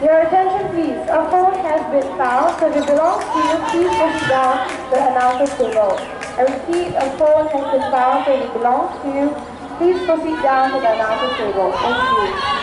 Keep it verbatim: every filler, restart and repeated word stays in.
Your attention please. A phone has been found, so if it belongs to you, please proceed down to the announcer's table. I repeat, a phone has been found, so if it belongs to you, please proceed down to the announcer's table. Thank you.